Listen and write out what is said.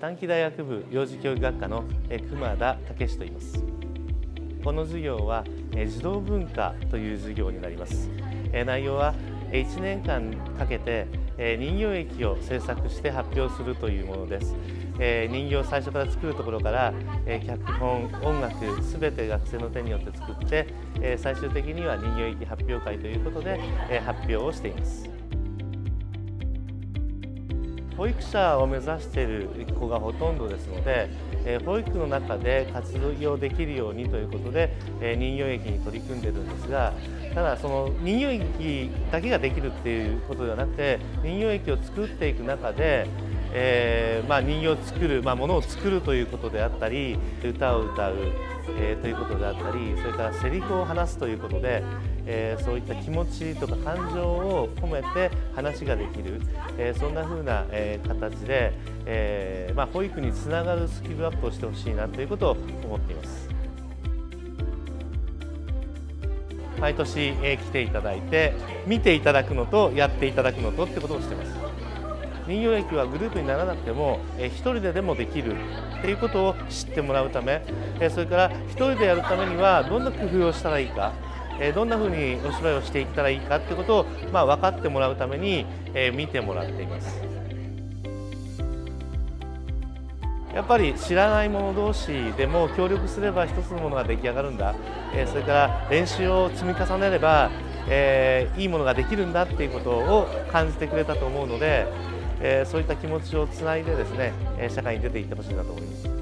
短期大学部幼児教育学科の熊田武史と言います。この授業は児童文化という授業になります。内容は1年間かけて人形劇を制作して発表するというものです。人形を最初から作るところから脚本、音楽すべて学生の手によって作って最終的には人形劇発表会ということで発表をしています。保育者を目指している子がほとんどですので、保育の中で活用できるようにということで人形劇に取り組んでいるんですが、ただその人形劇だけができるっていうことではなくて、人形劇を作っていく中で人形を作る、ものを作るということであったり、歌を歌う、ということであったり、それからセリフを話すということで、そういった気持ちとか感情を込めて話ができる、そんな風な形で、保育につながるスキルアップをしてほしいなということを思っています。毎年来ていただいて見ていただくのとやっていただくのとってことをしています。人形劇はグループにならなくても一人でもできるっていうことを知ってもらうため、それから一人でやるためにはどんな工夫をしたらいいか、どんなふうにお芝居をしていったらいいかってことを分かってもらうために見てもらっています。やっぱり知らない者同士でも協力すれば一つのものが出来上がるんだ、それから練習を積み重ねれば、いいものができるんだっていうことを感じてくれたと思うので、そういった気持ちをつないでですね、社会に出ていってほしいなと思います。